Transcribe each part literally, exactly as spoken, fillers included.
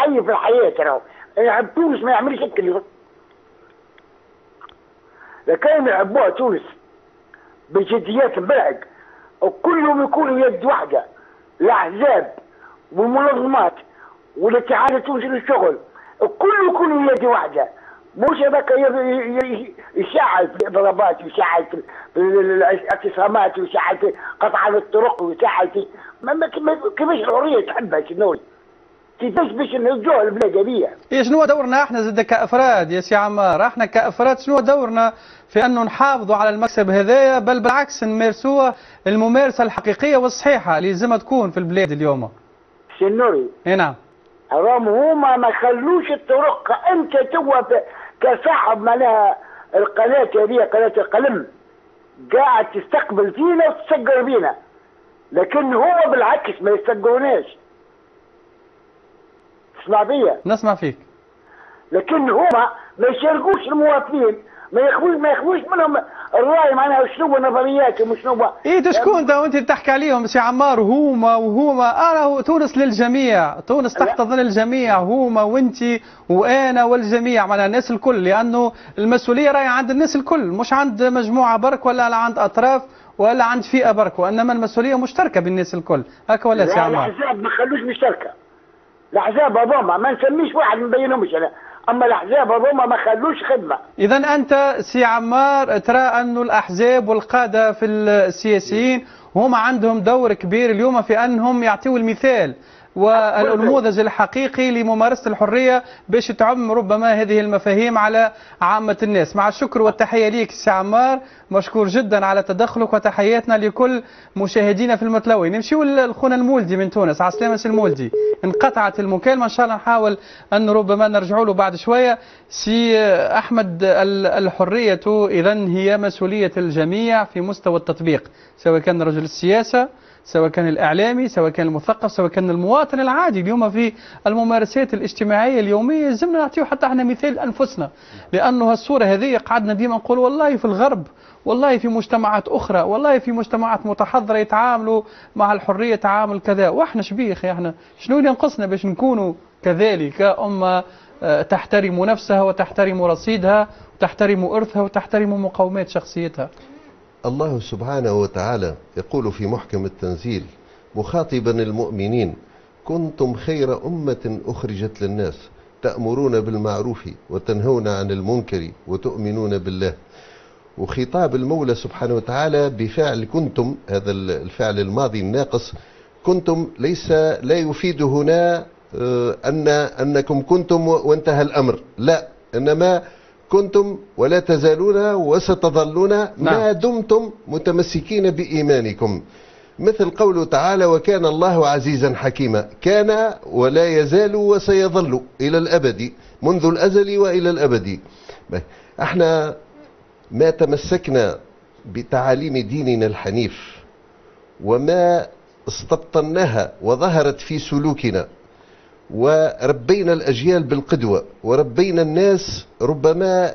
حي في الحياه راهو. يحب تونس ما يعملش هكا. لكن يحبوها تونس بجديات مبلغ، وكلهم يكونوا يد واحده، الاحزاب والمنظمات والاتحاد التونسي للشغل، كله يكونوا يد واحده، مش هذاك يشعل في الاضرابات ويشعل في الاعتصامات ويشعل في قطع الطرق ويشعل في كيفاش الحريه تحبها شنو؟ كيفاش باش نرجعوا البلاد هذيا؟ إيه شنو دورنا احنا زاد كافراد يا سي عمار؟ احنا كافراد شنو دورنا في انه نحافظوا على المكسب هذايا، بل بالعكس نمارسوه الممارسه الحقيقيه والصحيحه اللي لازم تكون في البلاد اليوم. شنوري؟ اي نعم. راهم هما ما خلوش الطرق، انت توا كصاحب معناها القناه هذه قناه القلم قاعد تستقبل فينا وتسجل بينا، لكن هو بالعكس ما يسجلوناش. اسمع بيا. نسمع فيك. لكن هما ما يشاركوش المواطنين، ما ياخذوش ما ياخذوش منهم الراي معناها شنو نظرياتهم وشنو. ايه شكون ده وانت تحكي عليهم سي عمار؟ هما وهما انا تونس للجميع، تونس تحت ظل الجميع، هما وانت وانا والجميع معناها الناس الكل، لانه المسؤوليه راهي عند الناس الكل، مش عند مجموعه برك ولا عند اطراف ولا عند فئه برك، وانما المسؤوليه مشتركه بالناس الكل، هكا ولا سي عمار؟ الاحزاب ما خلوش مشتركه. الاحزاب هذوما ما نسميش واحد ما نبينهمش انا، اما الاحزاب هذوما ما خلوش خدمه. اذا انت سي عمار ترى انه الاحزاب والقاده في السياسيين هما عندهم دور كبير اليوم في انهم يعطيوا المثال والنموذج الحقيقي لممارسه الحريه باش تعم ربما هذه المفاهيم على عامه الناس. مع الشكر والتحيه ليك سي عمار، مشكور جدا على تدخلك، وتحياتنا لكل مشاهدينا في المتلوي. نمشيو لخونا المولدي من تونس. على السلامه سي المولدي. انقطعت المكالمه، ان شاء الله نحاول ان ربما نرجعوا له بعد شويه. سي احمد، الحريه اذا هي مسؤوليه الجميع في مستوى التطبيق، سواء كان رجل السياسه، سواء كان الإعلامي، سواء كان المثقف، سواء كان المواطن العادي. اليوم في الممارسات الاجتماعية اليومية لازمنا نعطيو حتى احنا مثال لأنفسنا، لأنه هالصورة هذه قعدنا ديما نقول والله في الغرب، والله في مجتمعات أخرى، والله في مجتمعات متحضرة يتعاملوا مع الحرية تعامل كذا، وإحنا شبيخ احنا شنو اللي ينقصنا باش نكونوا كذلك أمة تحترم نفسها وتحترم رصيدها وتحترم إرثها وتحترم مقومات شخصيتها. الله سبحانه وتعالى يقول في محكم التنزيل مخاطبا المؤمنين: كنتم خير أمة أخرجت للناس تأمرون بالمعروف وتنهون عن المنكر وتؤمنون بالله. وخطاب المولى سبحانه وتعالى بفعل كنتم، هذا الفعل الماضي الناقص، كنتم ليس لا يفيد هنا أن أنكم كنتم وانتهى الأمر، لا، إنما كنتم ولا تزالون وستظلون ما دمتم متمسكين بإيمانكم. مثل قوله تعالى: وكان الله عزيزا حكيما. كان ولا يزال وسيظل إلى الأبد، منذ الأزل وإلى الأبد. احنا ما تمسكنا بتعاليم ديننا الحنيف وما استبطناها وظهرت في سلوكنا، وربينا الأجيال بالقدوة، وربينا الناس ربما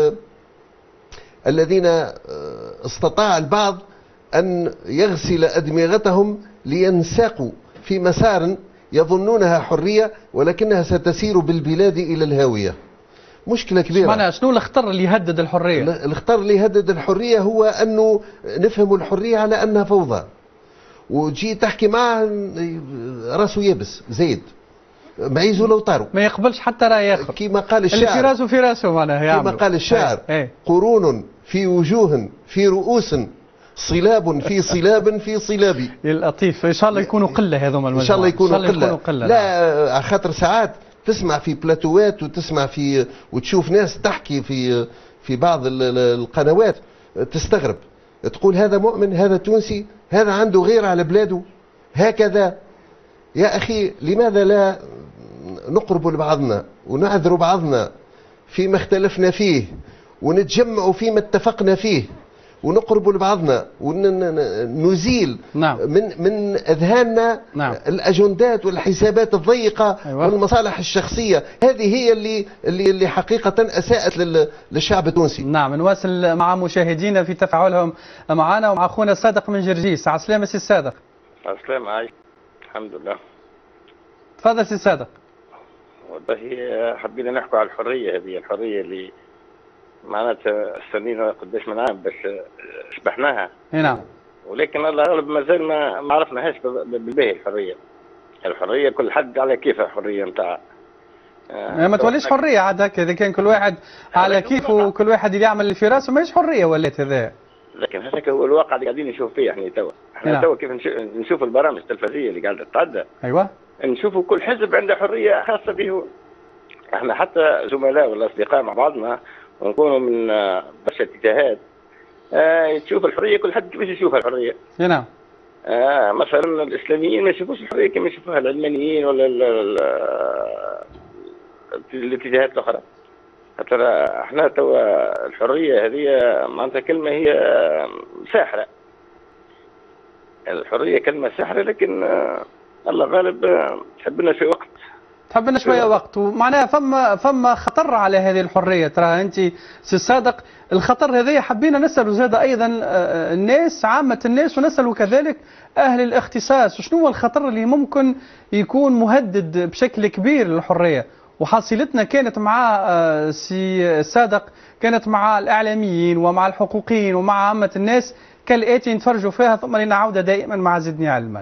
الذين استطاع البعض أن يغسل أدمغتهم لينساقوا في مسار يظنونها حرية ولكنها ستسير بالبلاد إلى الهاوية. مشكلة كبيرة. معناها شنو الخطر اللي يهدد الحرية؟ الخطر اللي يهدد الحرية هو أنه نفهم الحرية على أنها فوضى، وتجي تحكي معه راسه يابس زيد معيزه لو طاروا، ما يقبلش حتى رأي آخر، كما قال الشاعر اللي في راسه في راسه معناها. كما قال الشاعر: ايه ايه. قرون في وجوه في رؤوس، صلاب في صلاب في صلاب. لطيف. ان شاء الله يكونوا قله هذوما المجموعه، ان شاء الله يكونوا قله. قلة. لا، على خاطر ساعات تسمع في بلاتوات وتسمع في وتشوف ناس تحكي في في بعض القنوات تستغرب، تقول هذا مؤمن، هذا تونسي، هذا عنده غير على بلاده هكذا. يا أخي، لماذا لا نقرب لبعضنا ونعذر بعضنا فيما اختلفنا فيه، ونتجمع فيما اتفقنا فيه، ونقرب لبعضنا ونزيل نعم. من من اذهاننا نعم. الاجندات والحسابات الضيقه. أيوة. والمصالح الشخصيه. هذه هي اللي اللي اللي حقيقه اساءت للشعب التونسي. نعم. نواصل مع مشاهدينا في تفاعلهم معنا ومع اخونا صادق من جرجيس. على السلامه سي صادق. على السلامه. عايش الحمد لله. تفضل سي صادق. والله حبينا نحكي على الحريه هذه، الحريه اللي معناتها استنينا قداش من عام باش شبحناها. نعم. ولكن الله اغلب مازال ما ما عرفناهاش بالباهي. الحريه الحريه كل حد على كيفه الحريه نتاعها. ما توليش حريه عاد هكا، اذا كان كل واحد على كيفه وكل واحد اللي يعمل اللي في راسه ماهيش حريه ولات هذا. لكن هذاك هو الواقع اللي قاعدين نشوف فيه احنا توا. احنا توا كيف نشوف البرامج التلفزيونيه اللي قاعده تتعدى. ايوه. نشوفوا كل حزب عنده حريه خاصه به. احنا حتى زملاء ولا اصدقاء مع بعضنا ونكونوا من برشا اتجاهات. آه تشوف الحريه كل حد كيفاش يشوفها الحريه. نعم. آه مثلا الاسلاميين ما يشوفوش الحريه كما يشوفوها العلمانيين ولا الاتجاهات الاخرى. ترى احنا توا الحريه هذه معناتها كلمه هي ساحره. الحريه كلمه ساحره، لكن آه الله غالب آه تحب لنا شويه وقت. تحب لنا شويه وقت، ومعناها فما فما خطر على هذه الحريه. ترى انت سي صادق الخطر هذا حبينا نسالوا زاد ايضا الناس عامه الناس، ونسالوا كذلك اهل الاختصاص شنو هو الخطر اللي ممكن يكون مهدد بشكل كبير للحريه. وحصيلتنا كانت مع سي صادق، كانت مع الاعلاميين ومع الحقوقيين ومع عامه الناس كالاتي نتفرجوا فيها ثم لنعود دائما مع زدني علما.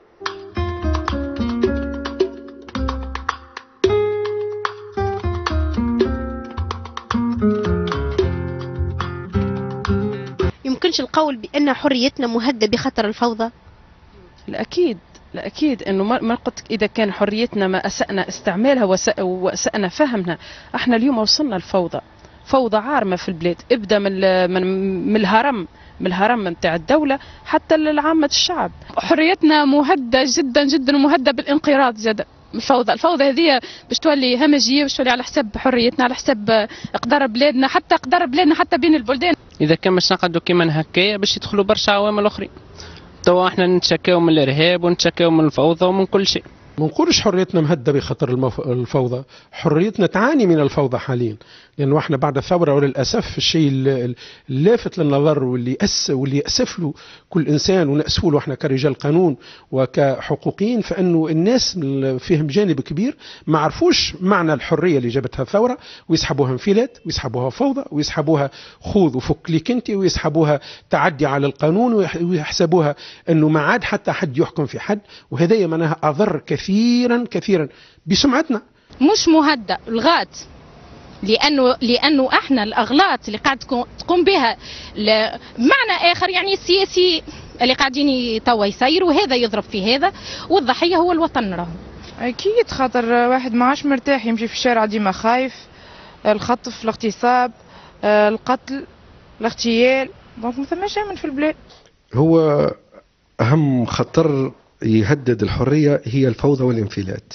يمكنش القول بأن حريتنا مهددة بخطر الفوضى؟ الأكيد الأكيد أنه ما قلت إذا كان حريتنا ما أسأنا استعمالها وأسأنا فهمها. احنا اليوم وصلنا الفوضى، فوضى عارمة في البلاد، ابدأ من من الهرم من الهرم نتاع الدولة حتى لعامة الشعب. حريتنا مهددة جدا جدا ومهددة بالانقراض زاد. الفوضى الفوضى هذه باش تولي همجيه، باش تولي على حساب حريتنا، على حساب اقدار بلادنا، حتى اقدار بلادنا حتى بين البلدان. اذا كان باش نقعدوا كيما هكايا باش يدخلوا برشا عوامل اخرين. توا احنا نتشكاو من الارهاب ونتشكاو من الفوضى ومن كل شيء. ما نقولش حريتنا مهدده بخطر المف... الفوضى، حريتنا تعاني من الفوضى حاليا، لانه احنا بعد الثوره وللاسف الشيء اللافت للنظر واللي أس واللي يأسف له كل انسان ونأسف له احنا كرجال قانون وكحقوقيين، فانه الناس فيهم جانب كبير ما عرفوش معنى الحريه اللي جابتها الثوره، ويسحبوها انفلات ويسحبوها فوضى ويسحبوها خوذ وفك ليك انت، ويسحبوها تعدي على القانون، ويحسبوها انه ما عاد حتى حد يحكم في حد، وهذا معناها اضر كثير كثيرا كثيرا بسمعتنا. مش مهدأ الغات، لانه لانه احنا الاغلاط اللي قاعد تقوم بها بمعنى اخر، يعني السياسي اللي قاعدين توا يسيروا هذا يضرب في هذا، والضحيه هو الوطن راهو. اكيد، خاطر واحد ما عادش مرتاح يمشي في الشارع ديما خايف، الخطف، الاغتصاب، القتل، الاغتيال، دونك ما ثماش امن في البلاد. هو اهم خطر يهدد الحرية هي الفوضى والانفلات.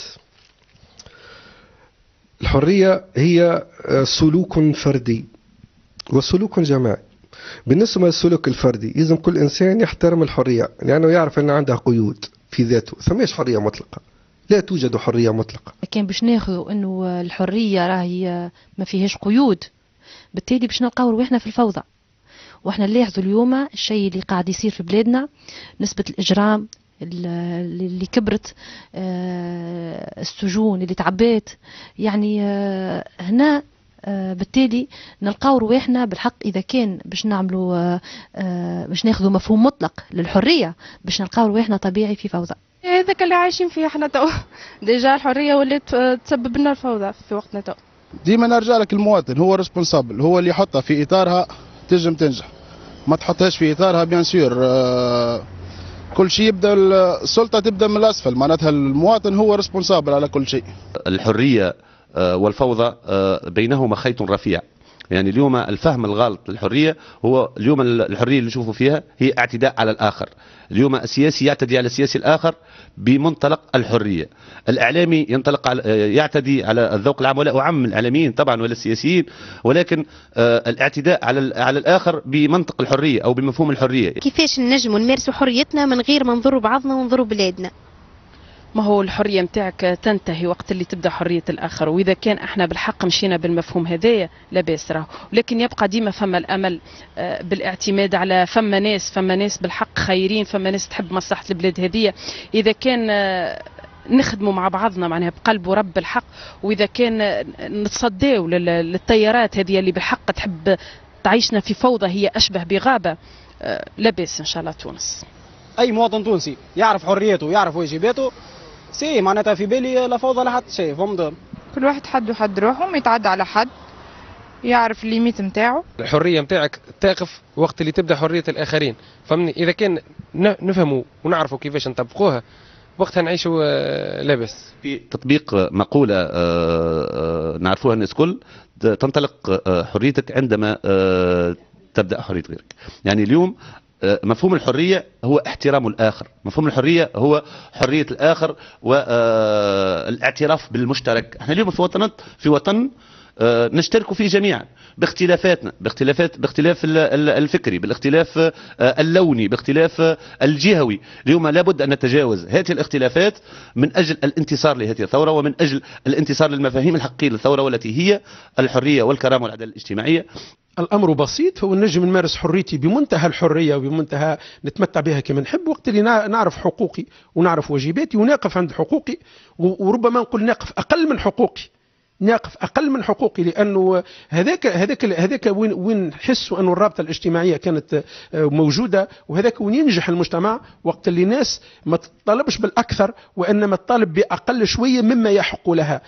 الحرية هي سلوك فردي وسلوك جماعي. بالنسبة للسلوك الفردي لازم كل إنسان يحترم الحرية، لأنه يعني يعرف أن عنده قيود في ذاته، ثماش حرية مطلقة، لا توجد حرية مطلقة. كان باش ناخذوا أنه الحرية راهي ما فيهاش قيود، بالتالي باش نلقاو رواحنا في الفوضى. واحنا نلاحظوا اليوم الشيء اللي قاعد يصير في بلادنا، نسبة الإجرام اللي كبرت، السجون اللي تعبات، يعني هنا بالتالي نلقاو رواحنا بالحق. اذا كان باش نعملوا باش ناخذوا مفهوم مطلق للحريه، باش نلقاو رواحنا طبيعي في فوضى. هذاك اللي عايشين فيه احنا تو ديجا الحريه ولات تسبب لنا الفوضى في وقتنا تو. ديما نرجع لك المواطن هو ريسبونسابل، هو اللي يحطها في اطارها تنجم تنجح، ما تحطهاش في اطارها بيان سور. آه كل شيء يبدا السلطه تبدا من الاسفل، معناتها المواطن هو ريسبونسابل على كل شيء. الحريه والفوضى بينهما خيط رفيع، يعني اليوم الفهم الغلط للحريه هو اليوم الحريه اللي نشوفوا فيها هي اعتداء على الاخر. اليوم السياسي يعتدي على السياسي الاخر بمنطلق الحريه، الاعلامي ينطلق على يعتدي على الذوق العام، ولا اعم الاعلاميين طبعا ولا السياسيين، ولكن الاعتداء على على الاخر بمنطق الحريه او بمفهوم الحريه. كيفاش نجموا نمارسوا حريتنا من غير ما نضروا بعضنا ونضروا بلادنا؟ ما هو الحرية متاعك تنتهي وقت اللي تبدأ حرية الآخر، وإذا كان احنا بالحق مشينا بالمفهوم هذايا لا بأس راهو، ولكن يبقى ديما فما الأمل بالاعتماد على فما ناس فما ناس بالحق خيرين، فما ناس تحب مصلحة البلاد هذية. إذا كان نخدموا مع بعضنا معناها بقلب ورب الحق، واذا كان نتصداو للتيارات هذه اللي بالحق تحب تعيشنا في فوضى هي اشبه بغابه، لا باس ان شاء الله تونس. اي مواطن تونسي يعرف حريته ويعرف واجباته، سي معناتها في بالي لا فوضى لا حتى شيء، فهمت؟ كل واحد حد حد روحه، ما يتعدى على حد، يعرف الليميت نتاعو. الحريه نتاعك تقف وقت اللي تبدا حريه الاخرين، فهمني؟ اذا كان نفهموا ونعرفوا كيفاش نطبقوها وقتها نعيشوا لاباس. في تطبيق مقوله نعرفوها الناس كل، تنطلق حريتك عندما تبدا حريه غيرك. يعني اليوم مفهوم الحرية هو احترام الآخر، مفهوم الحرية هو حرية الآخر والاعتراف بالمشترك. احنا اليوم في وطن في وطن نشترك فيه جميعا باختلافاتنا، باختلافات باختلاف الفكري، بالاختلاف اللوني، باختلاف الجهوي. اليوم لابد أن نتجاوز هذه الاختلافات من أجل الانتصار لهذه الثورة، ومن أجل الانتصار للمفاهيم الحقيقية للثورة والتي هي الحرية والكرامة والعدالة الاجتماعية. الامر بسيط، فهو نجم نمارس حريتي بمنتهى الحريه وبمنتهى نتمتع بها كما نحب، وقت اللي نعرف حقوقي ونعرف واجباتي ونقف عند حقوقي، وربما نقول نقف اقل من حقوقي، نقف اقل من حقوقي، لانه هذاك هذاك هذاك وين وين نحس انه الرابطه الاجتماعيه كانت موجوده، وهذاك وين ينجح المجتمع وقت اللي الناس ما تطالبش بالاكثر وانما تطالب باقل شويه مما يحق لها.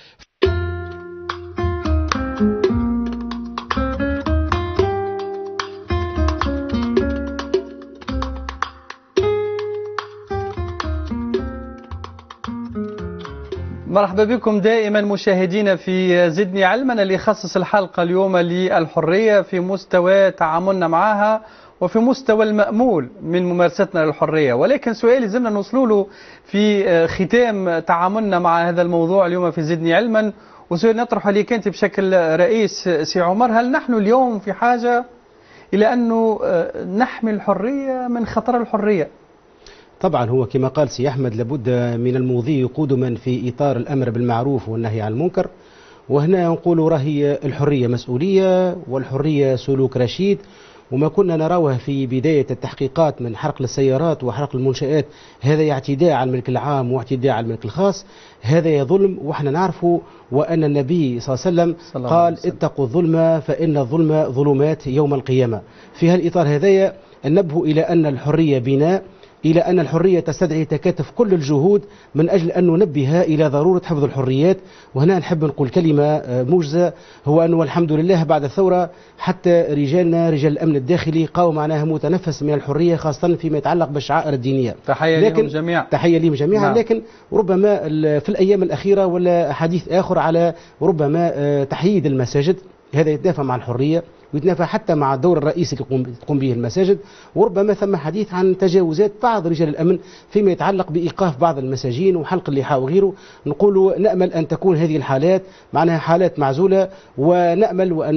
مرحبا بكم دائما مشاهدينا في زدني علما، اللي يخصص الحلقة اليوم للحرية في مستوى تعاملنا معها وفي مستوى المأمول من ممارستنا للحرية. ولكن سؤالي زلنا نوصلوا له في ختام تعاملنا مع هذا الموضوع اليوم في زدني علما، وسؤال نطرح عليك أنت بشكل رئيس سي عمر: هل نحن اليوم في حاجة إلى أنه نحمي الحرية من خطر الحرية؟ طبعا هو كما قال سي أحمد لابد من المضي قدما في إطار الأمر بالمعروف والنهي عن المنكر، وهنا نقول راهي الحرية مسؤولية والحرية سلوك رشيد. وما كنا نروه في بداية التحقيقات من حرق للسيارات وحرق المنشآت، هذا اعتداء على الملك العام واعتداء على الملك الخاص، هذا ظلم وإحنا نعرفه، وأن النبي صلى الله عليه وسلم قال اتقوا الظلم فإن الظلم ظلمات يوم القيامة. في هالإطار هذايا ننبه إلى أن الحرية بناء، إلى أن الحرية تستدعي تكاتف كل الجهود من أجل أن ننبه إلى ضرورة حفظ الحريات. وهنا نحب نقول كلمة موجزة، هو أنه الحمد لله بعد الثورة حتى رجالنا رجال الأمن الداخلي قاوا معناها متنفس من الحرية، خاصة فيما يتعلق بالشعائر الدينية. تحية لهم جميعا. تحية لهم جميعا. نعم. لكن ربما في الأيام الأخيرة ولا حديث آخر على ربما تحييد المساجد، هذا يتنافى مع الحرية ويتنافى حتى مع الدور الرئيسي اللي تقوم به المساجد، وربما ثم حديث عن تجاوزات بعض رجال الأمن فيما يتعلق بإيقاف بعض المساجين وحلق اللحى وغيره. نقول نأمل أن تكون هذه الحالات معناها حالات معزولة، ونأمل وأن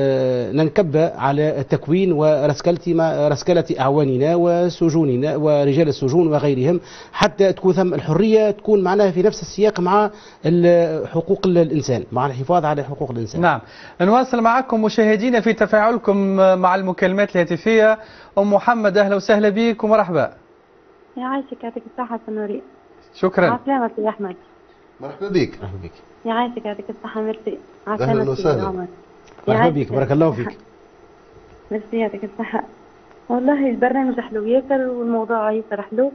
ننكب على تكوين ورسكلة رسكلة أعواننا وسجوننا ورجال السجون وغيرهم، حتى تكون ثم الحرية تكون معناها في نفس السياق مع حقوق الإنسان، مع الحفاظ على حقوق الإنسان. نعم، نواصل معكم مشاهدينا في تفاعلكم مع المكالمات الهاتفية. أم محمد أهلا وسهلا بك ومرحبا. يعيشك يعطيك الصحة سنوري. شكرا. عسلامة يا أحمد. مرحبا بك. مرحبا بك. يعيشك يعطيك الصحة ميرسي. أهلا وسهلا. مرحبا بك بارك الله فيك. ميرسي يعطيك الصحة. والله البرنامج حلو ياسر والموضوع ياسر حلو،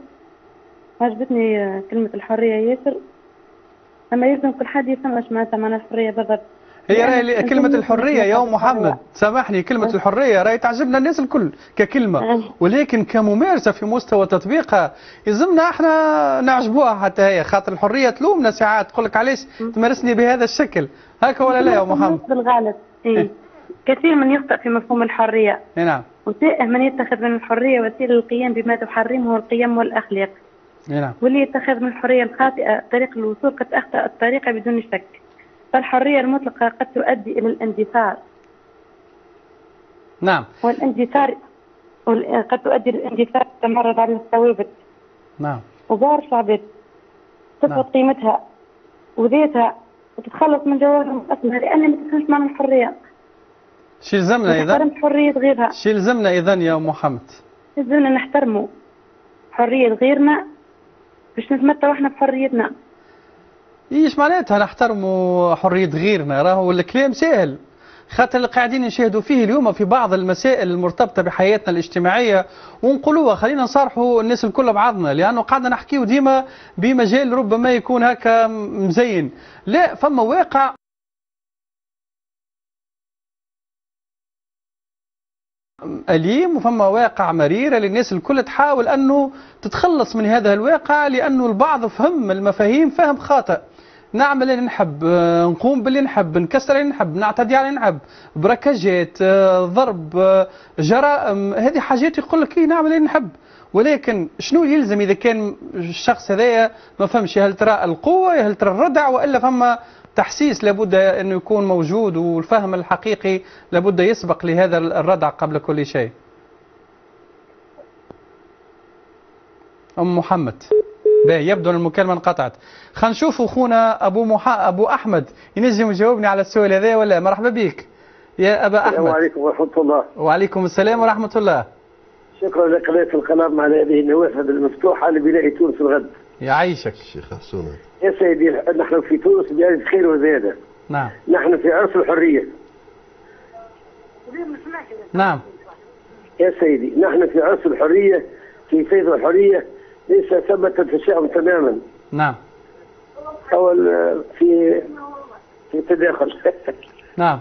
عجبتني كلمة الحرية ياسر، أما يلزم كل حد يفهم اش معناتها معنى الحرية بالضبط. هي راهي كلمة الحرية يا أم محمد، سامحني، كلمة الحرية راهي تعجبنا الناس الكل ككلمة، ولكن كممارسة في مستوى تطبيقها يلزمنا احنا نعجبوها حتى هي، خاطر الحرية تلومنا ساعات تقول لك علاش تمارسني بهذا الشكل، هكا ولا لا يا أم محمد؟ بالغالب إيه. كثير من يخطئ في مفهوم الحرية. نعم. وتائه من يتخذ من الحرية وسيلة للقيام بما تحرمه القيم والأخلاق. نعم. واللي يتخذ من الحرية الخاطئة طريق الوصول قد أخطأ الطريقة بدون شك. فالحرية المطلقة قد تؤدي إلى الاندثار. نعم. والاندثار قد تؤدي إلى الاندثار تمرد على الثوابت. نعم. وظهر شعبت تفقد نعم. قيمتها وذاتها وتتخلص من جوهرها أصلها، لأن ما تفهمش معنى الحرية. شي لزمنا إذا؟ نحترم حرية غيرها. شي لزمنا إذا يا أم محمد؟ لزمنا نحترموا حرية غيرنا باش نتمتعوا احنا بحريتنا. ايش معناتها نحترموا حريه غيرنا؟ راهو الكلام سهل، خاطر اللي قاعدين نشاهدوا فيه اليوم في بعض المسائل المرتبطه بحياتنا الاجتماعيه ونقولوها، خلينا نصارحوا الناس الكل بعضنا، لانه قاعدنا نحكيو ديما بمجال ربما يكون هكا مزين. لا، فما واقع أليم وفما واقع مرير للناس الكل تحاول أنه تتخلص من هذا الواقع، لأنه البعض فهم المفاهيم فهم خاطئ. نعمل اللي نحب، نقوم باللي نحب، نكسر اللي نحب، نعتدي على اللي نحب، بركاجات، ضرب، جرائم، هذه حاجات يقول لك نعمل اللي نحب. ولكن شنو يلزم إذا كان الشخص هذايا ما فهمش؟ هل ترى القوة، هل ترى الردع، وإلا فما تحسيس لابد أنه يكون موجود، والفهم الحقيقي لابد يسبق لهذا الردع قبل كل شيء. أم محمد، باهي يبدو أن المكالمة انقطعت. خلينا نشوف أخونا أبو مح... أبو أحمد ينجم يجاوبني على السؤال هذا ولا؟ مرحبا بك يا أبا أحمد. السلام عليكم ورحمة الله. وعليكم السلام ورحمة الله. شكرا لقناة القناة على هذه النوافذ المفتوحة لبناء تونس الغد. يعيشك شيخ حسون. يا سيدي، نحن في تونس بألف خير وزيادة. نعم. نحن في عرس الحرية. نعم. يا سيدي، نحن في عرس الحرية، في فيض الحرية، ليس ثبت التشاؤم تماما. نعم. أول في في تداخل. نعم.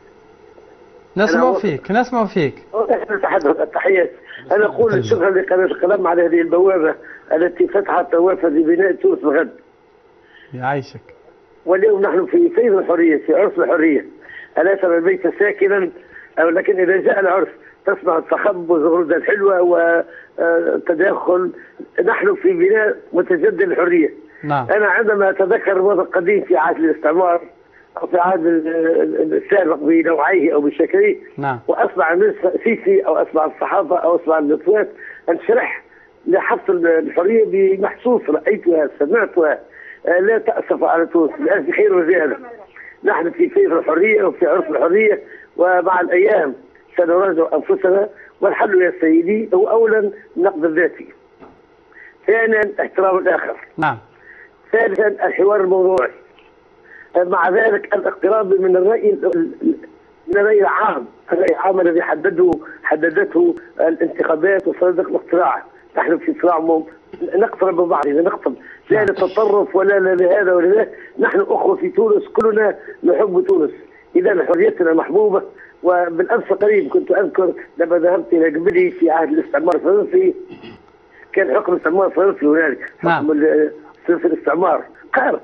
نسمع فيك نسمع فيك. نتحدث التحيات. أنا أقول شكرا لقناة القلم على هذه البوابة التي فتحت نوافذ لبناء تونس الغد. يعيشك. واليوم نحن في فيض الحرية، في عرس الحرية. ألا ترى البيت ساكنا، ولكن إذا جاء العرس تسمع الصخب والزغردة الحلوة والتداخل. نحن في بناء متجدد الحرية. نعم. أنا عندما أتذكر الوضع القديم في عهد الاستعمار أو في عهد السابق بنوعيه أو بشكله، نعم. وأسمع الناس سيسي أو أسمع الصحافة أو أسمع النسوات انشرح لحفظ الحرية بمحسوس رأيتها سمعتها. لا تأسف على تونس، الآن خير وزيادة. نحن في فيض الحرية وفي عرس الحرية، ومع الأيام سنراجع أنفسنا. والحل يا سيدي هو أولا النقد الذاتي، ثانيا احترام الآخر، نعم، ثالثا الحوار الموضوعي، مع ذلك الاقتراب من الرأي من الرأي العام، الرأي العام الذي حدده حددته الانتخابات وصناديق الاقتراع. نحن في صراع نقترب من بعض، إذا نقترب لا للتطرف ولا لهذا ولا ذاك. نحن أخوة في تونس، كلنا نحب تونس، إذا حريتنا محبوبة. وبالأمس قريب كنت أذكر لما ذهبت إلى قبلي في عهد الاستعمار الفرنسي، كان حكم الاستعمار الفرنسي هنالك، حكم سلسلة الاستعمار. قال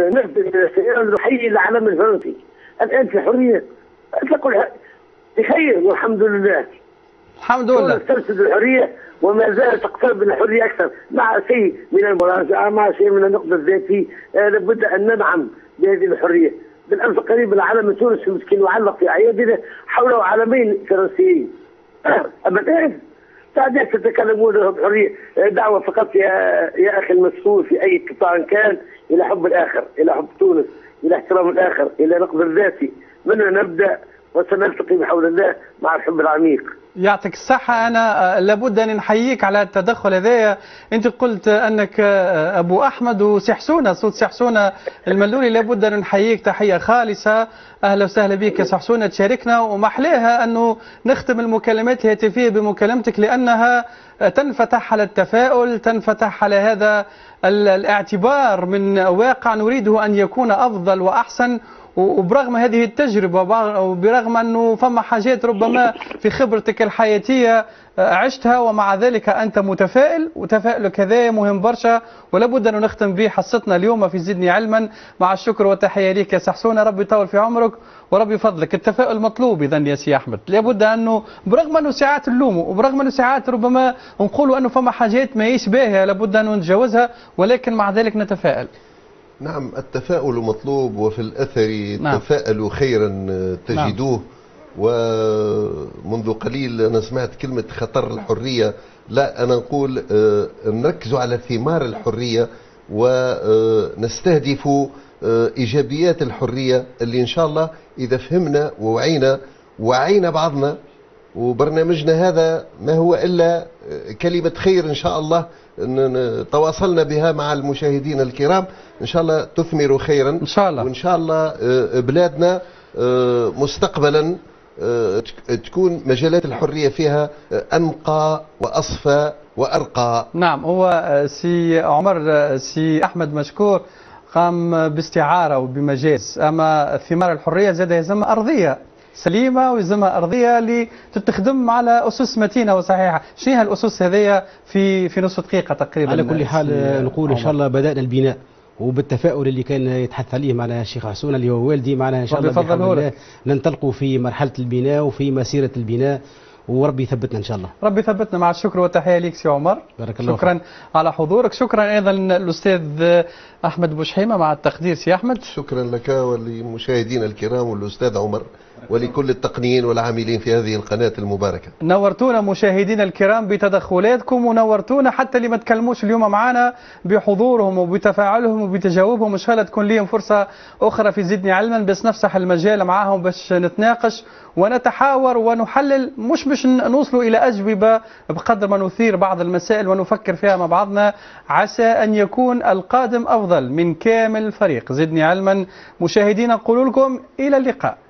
نحيي العلم الفرنسي، الآن في حرية. تقول بخير والحمد لله. الحمد لله. تسترسل الحرية وما زالت تقترب من الحرية أكثر، مع شيء من المراجعة، مع شيء من النقد الذاتي. آه لابد أن ندعم بهذه الحرية. بالأمس قريب العلم التونسي مسكين معلق في أعيادنا، حوله علمين فرنسيين. أما الآن بعدين تتكلمون بحرية. دعوة فقط يا يا أخي المسؤول في أي قطاع كان إلى حب الآخر، إلى حب تونس، إلى احترام الآخر، إلى نقد الذاتي. منها نبدأ وسنلتقي بحول الله مع الحب العميق. يعطيك الصحة. أنا لابد أن نحييك على التدخل هذايا. أنت قلت أنك أبو أحمد وسحسونة، صوت سحسونة الملولي، لابد أن نحييك تحية خالصة. أهلا وسهلا بك يا سحسونة، تشاركنا. ومحلاها أنه نختم المكالمات الهاتفية بمكالمتك، لأنها تنفتح على التفاؤل، تنفتح على هذا الاعتبار من واقع نريده أن يكون أفضل وأحسن. وبرغم هذه التجربة وبرغم أنه فما حاجات ربما في خبرتك الحياتية عشتها، ومع ذلك أنت متفائل، وتفاؤلك هذا مهم برشا، ولابد أن نختم به حصتنا اليوم في زدني علما. مع الشكر والتحية لك يا سحسونة، ربي يطول في عمرك وربي يفضلك. التفاؤل مطلوب إذن يا سي أحمد، لابد أنه برغم أنه ساعات نلومه، وبرغم أنه ساعات ربما نقولوا أنه فما حاجات ما يشبهها لابد أن نتجاوزها، ولكن مع ذلك نتفائل. نعم، التفاؤل مطلوب، وفي الأثر نعم. تفاءلوا خيرا تجدوه. نعم. ومنذ قليل أنا سمعت كلمة خطر الحرية. لا، أنا نقول نركز على ثمار الحرية ونستهدف إيجابيات الحرية، اللي إن شاء الله إذا فهمنا ووعينا وعينا بعضنا وبرنامجنا هذا ما هو إلا كلمة خير إن شاء الله تواصلنا بها مع المشاهدين الكرام، إن شاء الله تثمر خيرا إن شاء الله، وإن شاء الله بلادنا مستقبلا تكون مجالات الحرية فيها أنقى وأصفى وأرقى. نعم، هو سي عمر سي أحمد مشكور قام باستعارة وبمجاز، أما ثمار الحرية زاد يلزمها أرضية سليمة ويلزمها أرضية اللي تتخدم على أسس متينة وصحيحة. شنو هي الأسس هذه في في نص دقيقة تقريبا؟ على كل حال نقول إن شاء الله بدأنا البناء، وبالتفاؤل اللي كان يتحدث عليه معنا الشيخ حسون اللي هو والدي معنا، إن شاء الله بحول الله ننطلقوا في مرحلة البناء وفي مسيرة البناء، وربي يثبتنا ان شاء الله. ربي يثبتنا. مع الشكر والتحيه ليك سي عمر. بارك الله شكرا فيك. على حضورك. شكرا ايضا الاستاذ احمد بوشحيمه. مع التقدير سي احمد. شكرا لك وللمشاهدين الكرام والاستاذ عمر ولكل التقنيين والعاملين في هذه القناه المباركه. نورتونا مشاهدينا الكرام بتدخلاتكم، ونورتونا حتى اللي ما تكلموش اليوم معنا بحضورهم وبتفاعلهم وبتجاوبهم. ان شاء الله تكون ليهم فرصه اخرى في زدني علما، بس نفسح المجال معاهم باش نتناقش ونتحاور ونحلل، مش باش نوصلوا الى اجوبه بقدر ما نثير بعض المسائل ونفكر فيها مع بعضنا، عسى ان يكون القادم افضل من كامل الفريق. زدني علما مشاهدينا، نقول لكم الى اللقاء.